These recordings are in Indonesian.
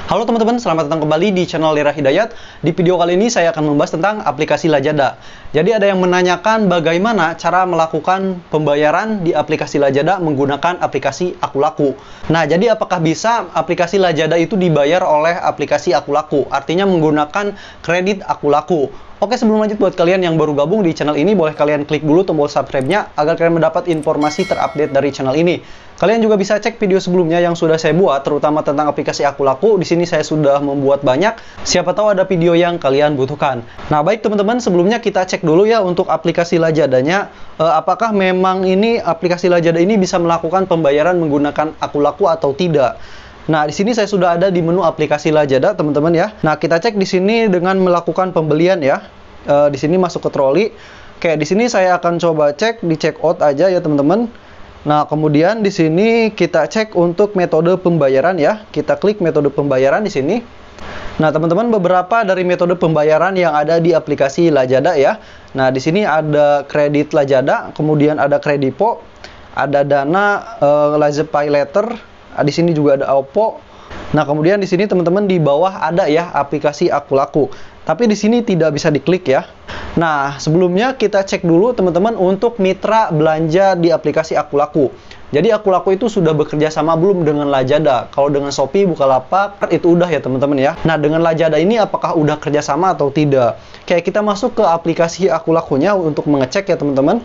Halo teman-teman, selamat datang kembali di channel Lira Hidayat. Di video kali ini saya akan membahas tentang aplikasi Lazada. Jadi ada yang menanyakan bagaimana cara melakukan pembayaran di aplikasi Lazada menggunakan aplikasi Akulaku. Nah, jadi apakah bisa aplikasi Lazada itu dibayar oleh aplikasi Akulaku? Artinya menggunakan kredit Akulaku. Oke, sebelum lanjut, buat kalian yang baru gabung di channel ini, boleh kalian klik dulu tombol subscribe-nya agar kalian mendapat informasi terupdate dari channel ini. Kalian juga bisa cek video sebelumnya yang sudah saya buat, terutama tentang aplikasi Akulaku. Di sini saya sudah membuat banyak, siapa tahu ada video yang kalian butuhkan. Nah, baik teman-teman, sebelumnya kita cek dulu ya untuk aplikasi Lazadanya. Apakah memang ini aplikasi Lazada ini bisa melakukan pembayaran menggunakan Akulaku atau tidak? Nah, di sini saya sudah ada di menu aplikasi Lazada, teman-teman ya. Nah, kita cek di sini dengan melakukan pembelian ya. Di sini masuk ke troli. Oke, di sini saya akan coba cek di check out aja ya, teman-teman. Nah, kemudian di sini kita cek untuk metode pembayaran ya. Kita klik metode pembayaran di sini. Nah, teman-teman, beberapa dari metode pembayaran yang ada di aplikasi Lazada ya. Nah, di sini ada kredit Lazada, kemudian ada kredipo, ada dana, Lazada Pay Later. Di sini juga ada Oppo. Nah, kemudian di sini teman-teman di bawah ada ya aplikasi Akulaku. Tapi di sini tidak bisa diklik ya. Nah, sebelumnya kita cek dulu teman-teman untuk mitra belanja di aplikasi Akulaku. Jadi Akulaku itu sudah bekerja sama belum dengan Lazada? Kalau dengan Shopee, Bukalapak itu udah ya teman-teman ya. Nah, dengan Lazada ini apakah udah kerjasama atau tidak? Kayak kita masuk ke aplikasi Akulakunya untuk mengecek ya teman-teman.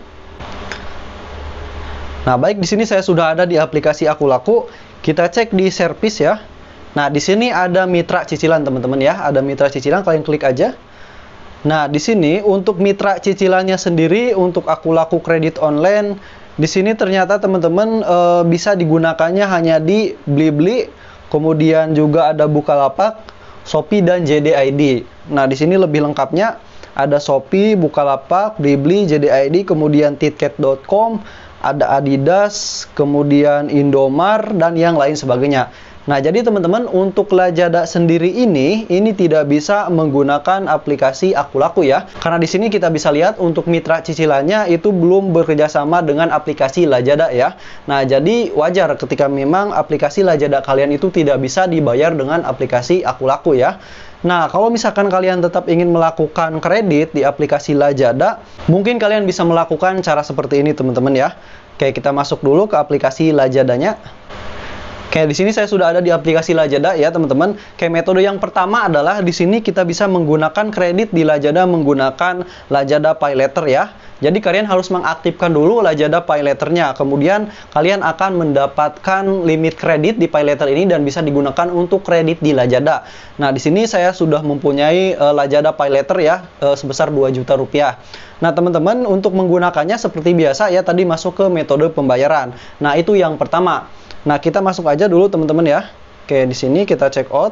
Nah, baik, di sini saya sudah ada di aplikasi Akulaku. Kita cek di service ya. Nah, di sini ada mitra cicilan teman-teman ya. Ada mitra cicilan, kalian klik aja. Nah, di sini untuk mitra cicilannya sendiri untuk Akulaku kredit online, di sini ternyata teman-teman bisa digunakannya hanya di Blibli, kemudian juga ada Bukalapak, Shopee dan JD.ID. Nah, di sini lebih lengkapnya ada Shopee, Bukalapak, Blibli, JD.ID, kemudian tiket.com, ada Adidas, kemudian Indomart, dan yang lain sebagainya. Nah, jadi teman-teman, untuk Lazada sendiri ini tidak bisa menggunakan aplikasi Akulaku ya. Karena di sini kita bisa lihat untuk mitra cicilannya itu belum bekerjasama dengan aplikasi Lazada ya. Nah, jadi wajar ketika memang aplikasi Lazada kalian itu tidak bisa dibayar dengan aplikasi Akulaku ya. Nah, kalau misalkan kalian tetap ingin melakukan kredit di aplikasi Lazada, mungkin kalian bisa melakukan cara seperti ini teman-teman ya. Oke, kita masuk dulu ke aplikasi Lazadanya. Oke, di sini saya sudah ada di aplikasi Lazada ya teman-teman. Oke, metode yang pertama adalah di sini kita bisa menggunakan kredit di Lazada menggunakan Lazada Pay Later ya. Jadi kalian harus mengaktifkan dulu Lazada Pay Later-nya. Kemudian kalian akan mendapatkan limit kredit di Pay Later ini dan bisa digunakan untuk kredit di Lazada. Nah, di sini saya sudah mempunyai Lazada Pay Later ya sebesar 2 juta rupiah. Nah, teman-teman, untuk menggunakannya seperti biasa ya, tadi masuk ke metode pembayaran. Nah, itu yang pertama. Nah, kita masuk aja dulu teman-teman ya. Oke, di sini kita check out.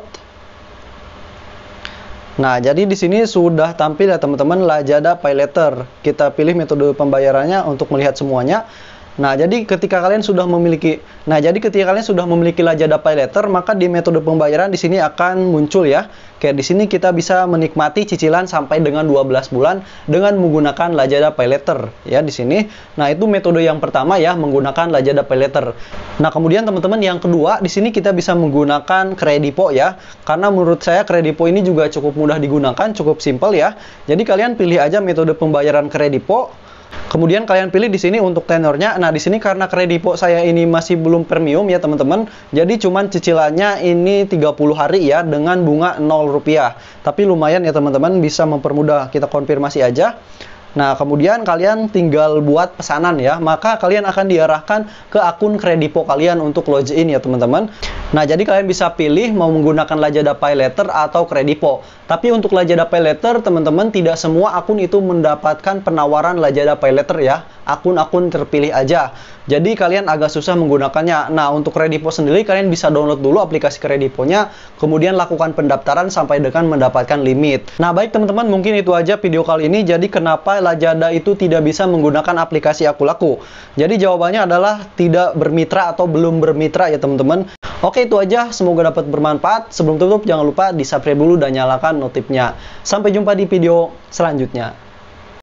Nah, jadi di sini sudah tampil ya teman-teman Lazada Pay Later. Kita pilih metode pembayarannya untuk melihat semuanya. Nah, jadi ketika kalian sudah memiliki Lazada Pay Later, maka di metode pembayaran di sini akan muncul ya. Kayak di sini kita bisa menikmati cicilan sampai dengan 12 bulan dengan menggunakan Lazada Pay Later ya di sini. Nah, itu metode yang pertama ya, menggunakan Lazada Pay Later. Nah, kemudian teman-teman yang kedua, di sini kita bisa menggunakan kredipo ya. Karena menurut saya kredipo ini juga cukup mudah digunakan, cukup simpel ya. Jadi kalian pilih aja metode pembayaran kredipo. Kemudian kalian pilih di sini untuk tenornya. Nah, di sini karena kredipo saya ini masih belum premium ya teman-teman. Jadi cuman cicilannya ini 30 hari ya dengan bunga 0 rupiah. Tapi lumayan ya teman-teman, bisa mempermudah. Kita konfirmasi aja. Nah, kemudian kalian tinggal buat pesanan ya. Maka kalian akan diarahkan ke akun kredipo kalian untuk login ya teman-teman. Nah, jadi kalian bisa pilih mau menggunakan Lazada Pay Later atau kredipo. Tapi untuk Lazada Pay Later, teman-teman, tidak semua akun itu mendapatkan penawaran Lazada Pay Later ya. Akun-akun terpilih aja. Jadi kalian agak susah menggunakannya. Nah, untuk kredipo sendiri kalian bisa download dulu aplikasi krediponya, kemudian lakukan pendaftaran sampai dengan mendapatkan limit. Nah, baik teman-teman, mungkin itu aja video kali ini. Jadi kenapa Lazada itu tidak bisa menggunakan aplikasi Akulaku? Jadi jawabannya adalah tidak bermitra atau belum bermitra ya teman-teman. Oke, itu aja. Semoga dapat bermanfaat. Sebelum tutup, jangan lupa di subscribe dulu dan nyalakan notifnya. Sampai jumpa di video selanjutnya.